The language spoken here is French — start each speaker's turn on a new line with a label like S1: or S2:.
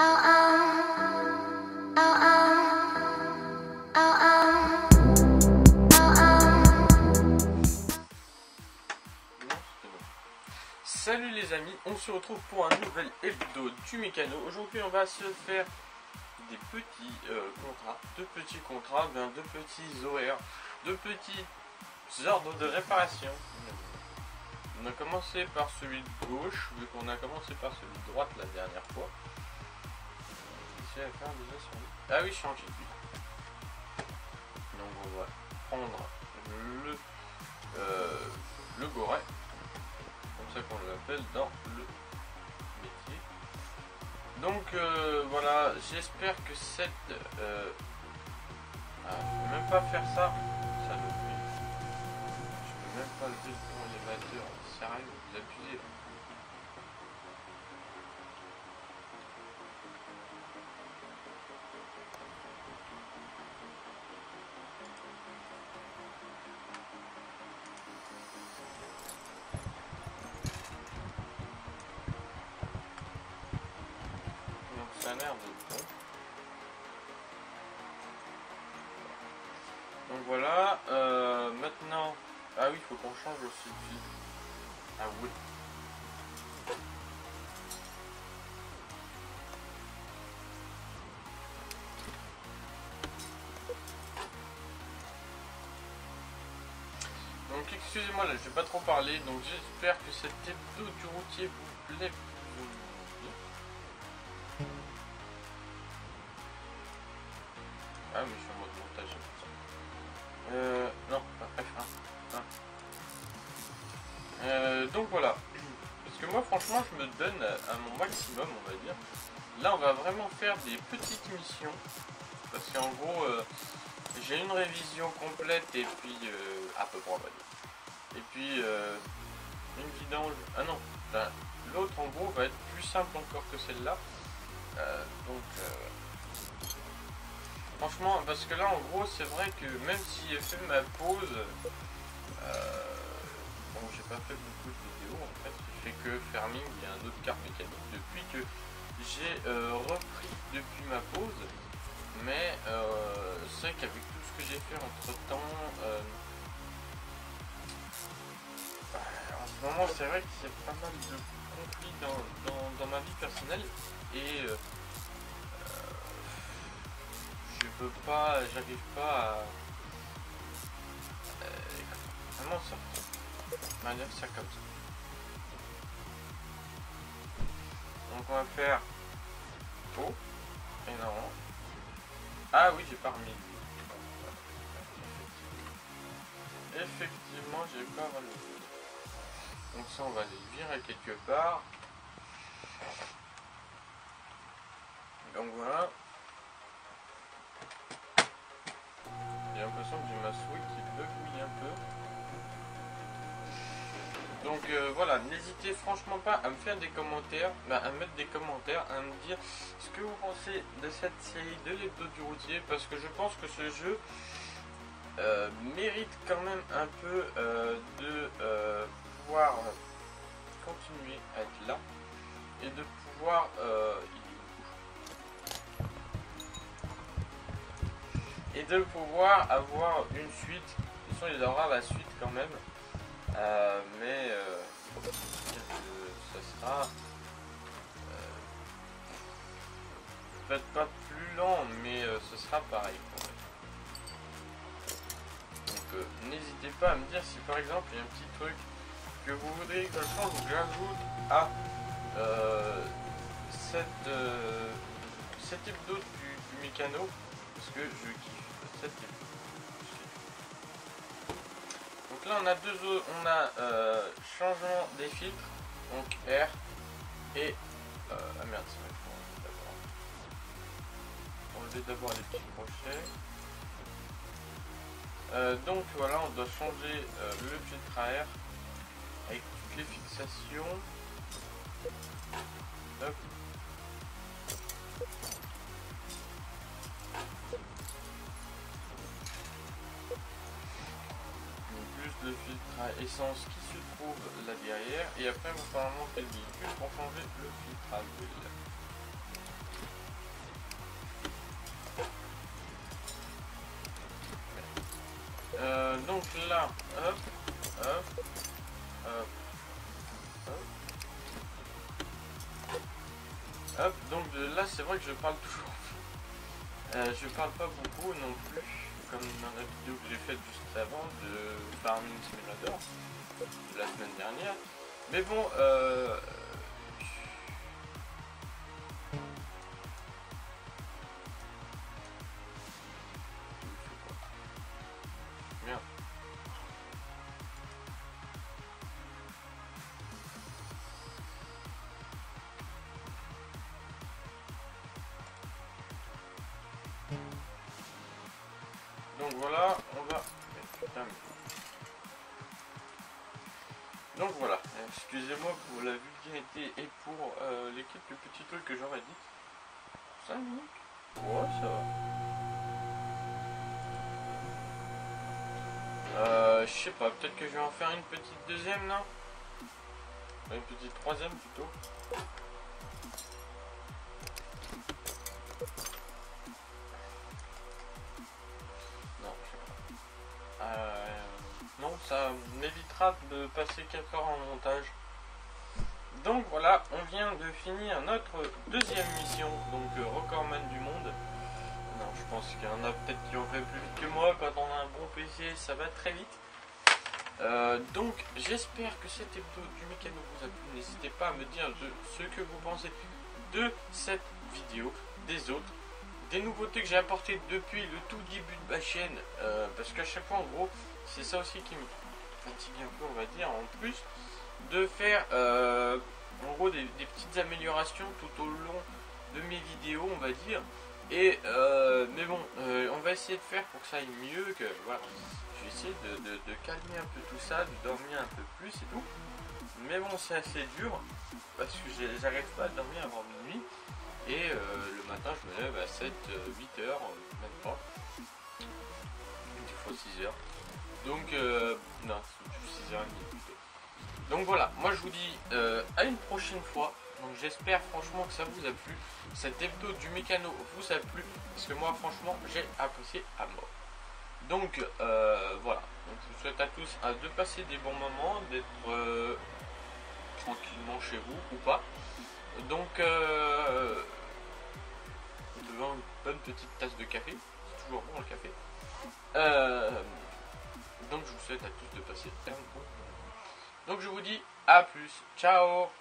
S1: Salut les amis, on se retrouve pour un nouvel hebdo du Mécano. Aujourd'hui on va se faire des petits contrats, de petits horaires, de petits ordres de réparation. On a commencé par celui de gauche, vu qu'on a commencé par celui de droite la dernière fois. Ah oui, changer de vie. Donc on va prendre le goret, comme ça qu'on l'appelle dans le métier. Donc voilà, j'espère que cette... je peux même pas faire ça, ça me fait. Je peux même pas lever pour l'élévateur, sérieux, vous abusez là. Ça a l'air de bon. Donc voilà, maintenant... Ah oui, il faut qu'on change aussi de fil. Ah oui. Donc excusez-moi là, je vais pas trop parler. Donc j'espère que cet hebdo du routier vous plaît. Ah mais je suis en mode montage. Non, pas F1. Donc voilà. Parce que moi franchement je me donne à mon maximum on va dire. Là on va vraiment faire des petites missions. Parce qu'en gros j'ai une révision complète et puis à peu près on va dire. Et puis une vidange. Ah non, l'autre en gros va être plus simple encore que celle-là. Franchement, parce que là en gros c'est vrai que même si j'ai fait ma pause, bon j'ai pas fait beaucoup de vidéos en fait, j'ai fait que farming et un autre carte mécanique depuis que j'ai repris depuis ma pause, mais c'est vrai qu'avec tout ce que j'ai fait entre temps, en ce moment c'est vrai qu'il y a pas mal de conflits dans ma vie personnelle et j'arrive pas à... comment ça manière ça comme ça. Donc on va faire faux et non. Ah oui, j'ai pas remis. Effectivement, j'ai pas remis. Donc ça, on va les virer quelque part. Donc voilà. J'ai l'impression que j'ai ma souris qui bugouille un peu. Donc voilà, n'hésitez franchement pas à me faire des commentaires, à mettre des commentaires, à me dire ce que vous pensez de cette série de l'hebdo du routier, parce que je pense que ce jeu mérite quand même un peu de pouvoir continuer à être là et de pouvoir avoir une suite. De toute façon, il y aura la suite quand même. Mais ça sera peut-être pas plus lent, mais ce sera pareil. Donc n'hésitez pas à me dire si par exemple il y a un petit truc que vous voudriez que je change ou que j'ajoute à cet hebdo du Mécano, parce que je kiffe cet hebdo. Donc là on a changement des filtres, donc R et ah merde, c'est vrai, faut enlever d'abord les petits crochets. Donc voilà, on doit changer le filtre à air avec toutes les fixations. Hop. Le filtre à essence qui se trouve là derrière, et après il va falloir monter le véhicule pour changer le filtre à l'huile. là, hop, hop, hop, hop. Hop, donc là c'est vrai que je parle toujours. Je parle pas beaucoup non plus, comme dans la vidéo que j'ai faite juste avant de Farming Simulator de la semaine dernière. Mais bon, merde. Donc voilà, on va... Putain, mais... Donc voilà, excusez-moi pour la vulgarité et pour les quelques petits trucs que j'aurais dit. 5 minutes? Ouais, ça va. Je sais pas, peut-être que je vais en faire une petite deuxième, non? Une petite troisième plutôt. Non, je sais pas. Non, ça m'évitera de passer 4 heures en montage. Donc voilà, on vient de finir notre deuxième mission, donc recordman du monde. Non, je pense qu'il y en a peut-être qui ont fait plus vite que moi. Quand on a un bon PC, ça va très vite. Donc j'espère que cet hebdo du mécano vous a plu. N'hésitez pas à me dire de ce que vous pensez de cette vidéo, des autres, des nouveautés que j'ai apportées depuis le tout début de ma chaîne. Parce qu'à chaque fois, en gros, c'est ça aussi qui me fatigue un peu, on va dire, en plus de faire en gros des petites améliorations tout au long de mes vidéos, on va dire. Et mais bon, on va essayer de faire pour que ça aille mieux, que voilà. Je vais essayer de calmer un peu tout ça, de dormir un peu plus et tout. Mais bon, c'est assez dur parce que j'arrive pas à dormir avant minuit. Et le matin, je me lève à 7, 8 heures, même pas. Des fois 6 heures. Donc, non, 6h30 plutôt. Donc voilà, moi je vous dis à une prochaine fois. Donc j'espère franchement que ça vous a plu. Cet hebdo du mécano vous a plu. Parce que moi franchement j'ai apprécié à mort. Donc voilà. Donc, je vous souhaite à tous de passer des bons moments, d'être tranquillement chez vous ou pas. Donc devant une bonne petite tasse de café. C'est toujours bon le café. Donc je vous souhaite à tous de passer un bon moment. Donc je vous dis à plus. Ciao.